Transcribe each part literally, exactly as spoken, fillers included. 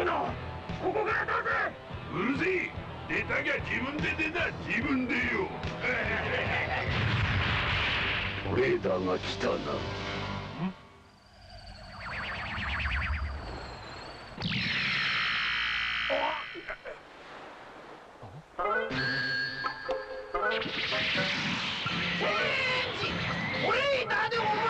殿、ここから出せ。 うるせえ。出たきゃ自分で出た。自分でよ。 トレーダーが来たな。 トレーダーでおま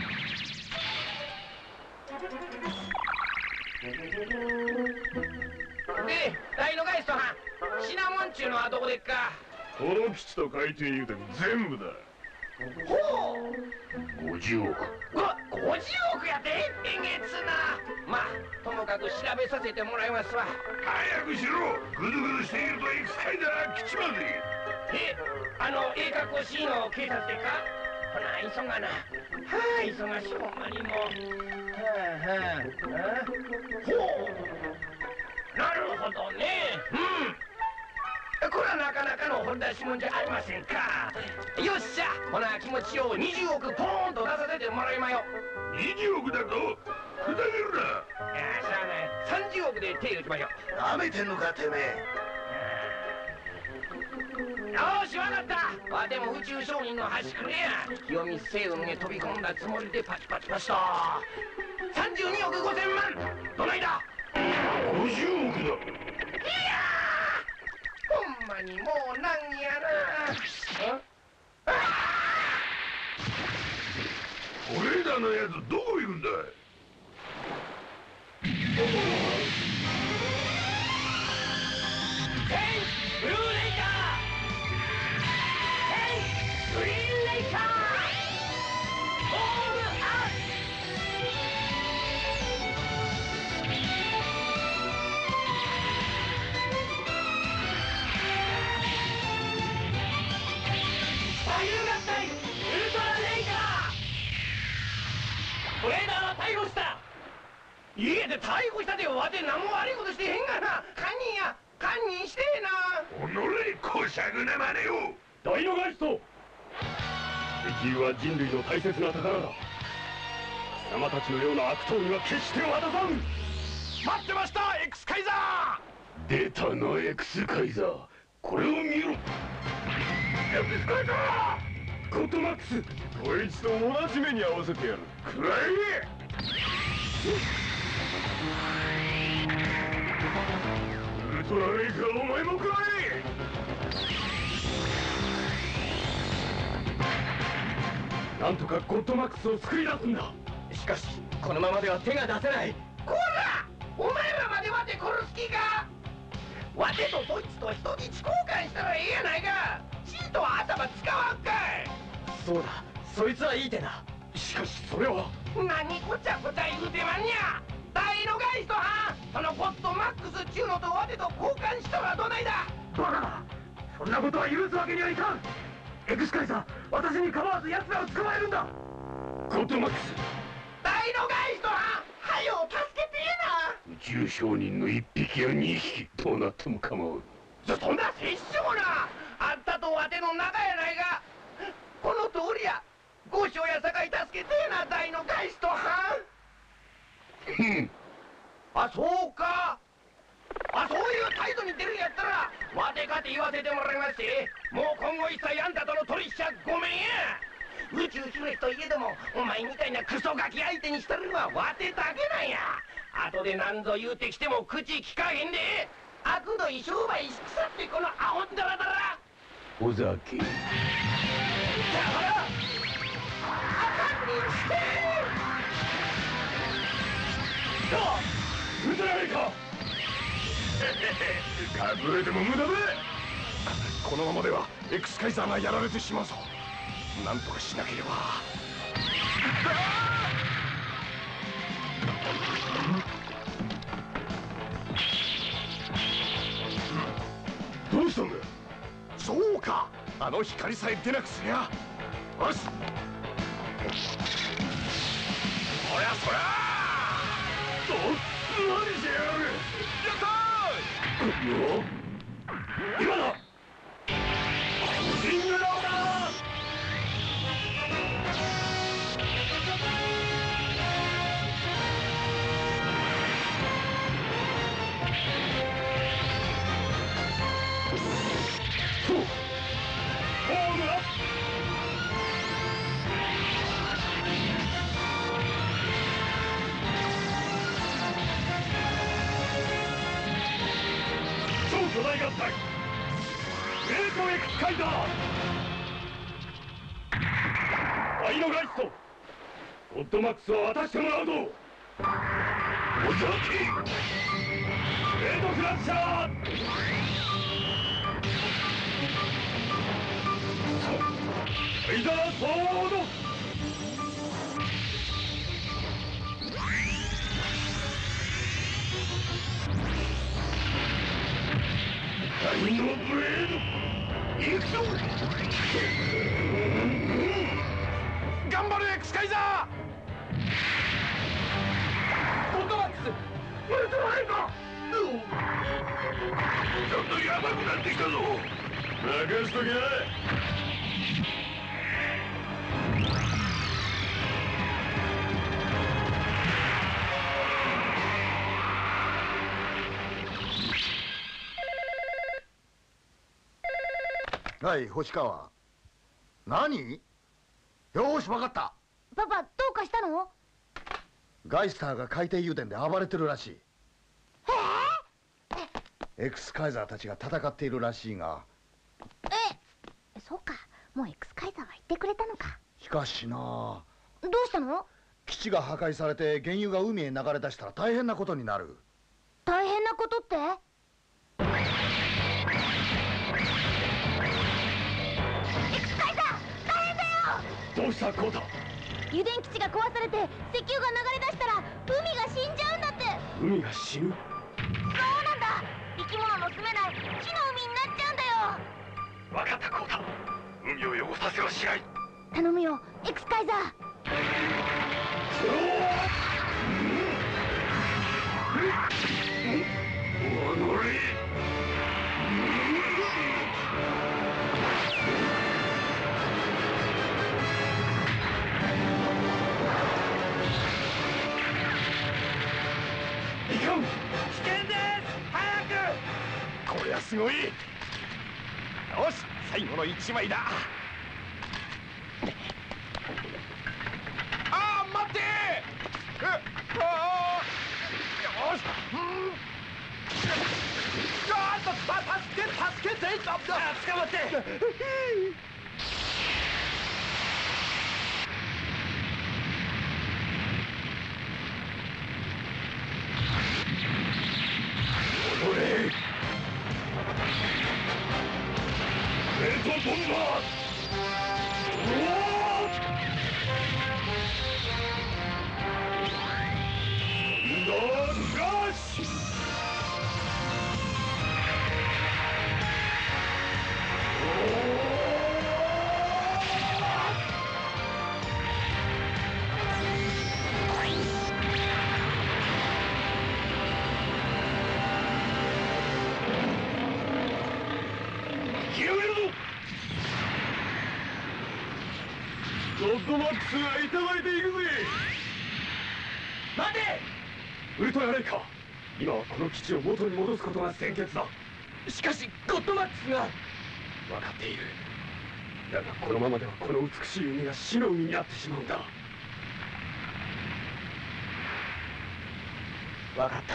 で、ダイノガイストはシナモンチューのはどこでっか。 この基地と海底油田全部だ。 ほう、 ごじゅうおく。 ご、ごじゅうおくやて。えげつな。まあ、ともかく調べさせてもらいますわ。 早くしろ。ぐずぐずしているとエクスカイザー来ちまうぜ。 え、あの、ええ格好しいの警察でっか。ほな、急がな。はあ、忙しいほんまにもう。はあはあ、あほう。なるほどね。うん。これはなかなかの掘り出し物じゃありませんか。よっしゃ、ほな気持ちをにじゅうおくポーンと出させてもらいまよ。 にじゅうおくだとふざけるな。 いや、しゃあない。さんじゅうおくで手打ちまよ。 なめてんのかてめえ。 よーし、わかった。わても宇宙商人の端くれや。清水星雲へ飛び込んだつもりでパチパチパチと。さんじゅうにおくごせんまん。どないだ。 ごじゅうおくだ。 いやー、ほんまにもうなんやな。 トレーダーのやつどこ行くんだい。 ブルーレイカー、グリーンレイカー、オールアウト。バイル合体ウルトラレイカー。トレーダーは逮捕した。家で逮捕したでわて何も悪いことしてへんがな。堪忍や堪忍してえな。 おのれ、こしゃくなまねよ。 ダイノガイスト。石油は人類の大切な宝だ。貴様たちのような悪党には決して渡さん。 待ってました、X カイザー。出たな、X カイザー。これを見ろ。 X カイザー。ゴッドマックス、 こいつと同じ目に合わせてやる。くらえ。ウルトラレイカー、お前もくらえ。 なんとかゴッドマックスを救い出すんだ。 しかしこのままでは手が出せない。こら、お前らまでわて殺す気か。わてとそいつと人質交換したらええやないか。チートは頭使わんかい。そうだ、そいつはいい手だ。 しかしそれは。 何こちゃこちゃ言うてまんにゃ。ダイノガイストはそのゴッドマックスちゅうのとわてと交換したらどないだ。 バカだ、そんなことは許すわけにはいかん。エクスカイザー、私に構わず奴らを捕まえるんだ。ゴッドマックス、 ダイノガイストははよ助けてえな。 宇宙商人の一匹や二匹どうなっても構う。 そんな殺生な。あんたとわての仲やないが。この通りや。五章やさかい助けてえな、ダイノガイストはん。あ、そうか。あ、そういう態度に出るんやったらわてかて言わせてもらいまして。もう今後一切あんたとの取引者ごめんや。宇宙主義といえどもお前みたいなクソガキ相手にしたるのはわてだけなんや。後で何ぞ言うてきても口聞かへんで。あくどい商売しくさってこのアホンダラダラ。 尾崎、 だからあかんにしてどうウルトラレイカー。隠れても無駄だ。 このままでは X カイザーがやられてしまうぞ。なんとかしなければ。どうしたんだ。そうか、あの光さえ出なくすりゃ。よし、そりゃそりゃ。お、何してやる。やったー。今だ。リングローダー。 隊グレートエクスカイザーダイノガイストゴッドマックスを渡してもらうぞ。 おじゃけグレートクラッシャーレイザーソードダイノブレード行くぞ。 頑張れエクスカイザー。ゴッドマックスウルトラレイか。 どんどんヤバくなってきたぞ。 任しとけ。 はい、星川。何？よーし、わかった。 パパ、どうかしたの？ ガイスターが海底油田で暴れてるらしい。 えエクスカイザーたちが戦っているらしいが。 え、そうか。もうエクスカイザーは言ってくれたのか。 しかしな、 どうしたの？ 基地が破壊されて原油が海へ流れ出したら大変なことになる。 大変なことって？エクスカイザー、大変だよ！ どうしたコータ？ 油田基地が壊されて石油が流れ出したら海が死んじゃうんだって。 海が死ぬ？ そうなんだ。生き物の住めない火の海になっちゃうんだよ。 わかったコータ。海を汚させはしない。 頼むよエクスカイザー。 おのれ。 いかん。危険です。早く。こりゃすごい。よし、最後の一枚だ。あー、待って。えあー、よし。うんあーっと、た助け助けて。あ、捕まって。 おのれ。レッドボンバー。うわー。ノーラッシュ。 ゴッドマックスがいただいているぜ。 待て。 ウルトラレイカー、今はこの基地を元に戻すことが先決だ。 しかしゴッドマックスが。 分かっている。だがこのままではこの美しい海が死の海になってしまうんだ。分かった。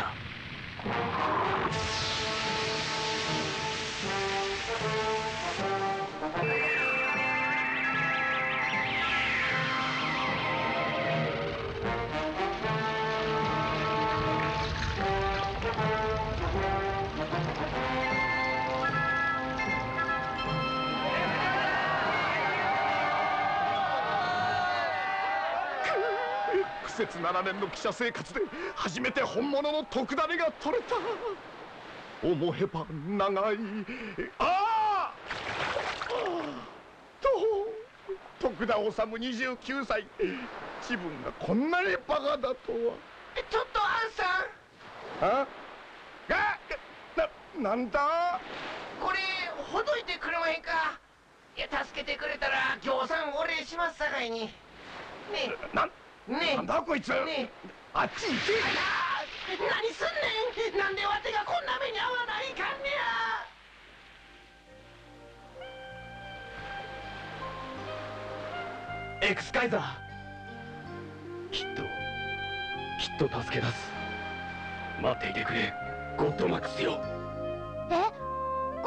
苦節ななねんの記者生活で初めて本物の特ダネが取れた。思えば長い。ああと徳田治にじゅうきゅうさい、自分がこんなにバカだとは。 ちょっとアンさん、 あがな、なんだ。 これほどいてくれまへんか。いや、助けてくれたらぎょうさんお礼しますさかいに。ねなえねえなんだこいつ。 ねえ、 あっち行け。 あら何すんねん。なんでわてがこんな目に遭わないかんねエクスカイザー、きっときっと助け出す。待っていてくれゴッドマックスよ。 え、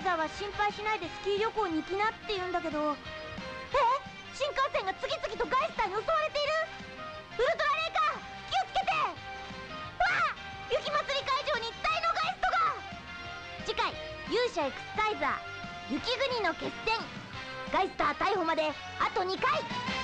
ザーは心配しないでスキー旅行に行きなって言うんだけど、え、新幹線が次々とガイスターに襲われている。ウルトラレーカー気をつけて。わあ、雪祭り会場に大のガイストが。次回勇者エクスサイザー雪国の決戦、ガイスター逮捕まであとにかい。